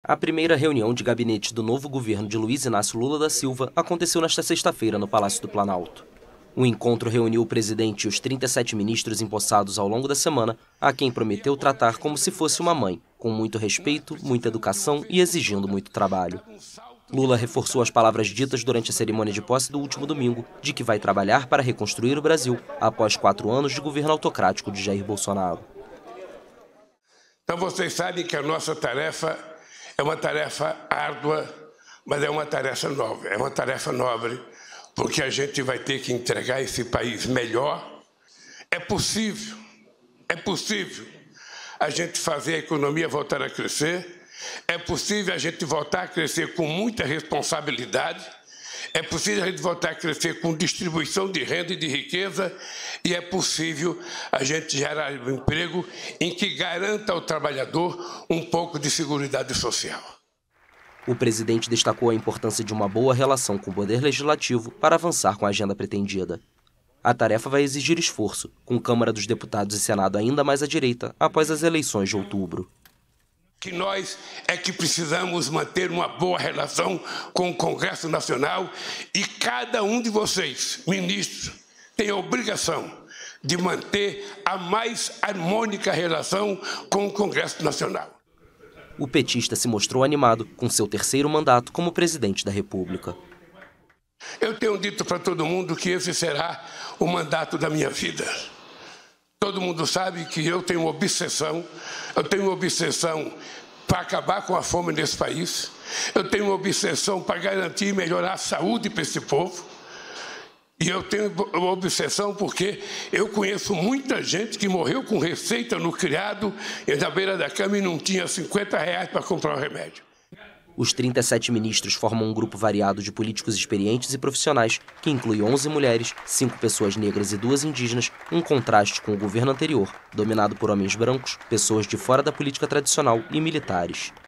A primeira reunião de gabinete do novo governo de Luiz Inácio Lula da Silva aconteceu nesta sexta-feira no Palácio do Planalto. O encontro reuniu o presidente e os 37 ministros empossados ao longo da semana, a quem prometeu tratar como se fosse uma mãe, com muito respeito, muita educação e exigindo muito trabalho. Lula reforçou as palavras ditas durante a cerimônia de posse do último domingo, de que vai trabalhar para reconstruir o Brasil após 4 anos de governo autocrático de Jair Bolsonaro. Então vocês sabem que a nossa tarefa é uma tarefa árdua, mas é uma tarefa nobre, porque a gente vai ter que entregar esse país melhor. É possível a gente fazer a economia voltar a crescer, é possível a gente voltar a crescer com muita responsabilidade, é possível a gente voltar a crescer com distribuição de renda e de riqueza, e é possível a gente gerar um emprego em que garanta ao trabalhador um pouco de seguridade social. O presidente destacou a importância de uma boa relação com o Poder Legislativo para avançar com a agenda pretendida. A tarefa vai exigir esforço, com Câmara dos Deputados e Senado ainda mais à direita após as eleições de outubro. Que nós é que precisamos manter uma boa relação com o Congresso Nacional e cada um de vocês, ministros, tem a obrigação de manter a mais harmônica relação com o Congresso Nacional. O petista se mostrou animado com seu terceiro mandato como presidente da República. Eu tenho dito para todo mundo que esse será o mandato da minha vida. Todo mundo sabe que eu tenho uma obsessão para acabar com a fome nesse país, eu tenho uma obsessão para garantir e melhorar a saúde para esse povo, e eu tenho uma obsessão porque eu conheço muita gente que morreu com receita no criado e na beira da cama e não tinha R$50 para comprar um remédio. Os 37 ministros formam um grupo variado de políticos experientes e profissionais, que inclui 11 mulheres, 5 pessoas negras e 2 indígenas, um contraste com o governo anterior, dominado por homens brancos, pessoas de fora da política tradicional e militares.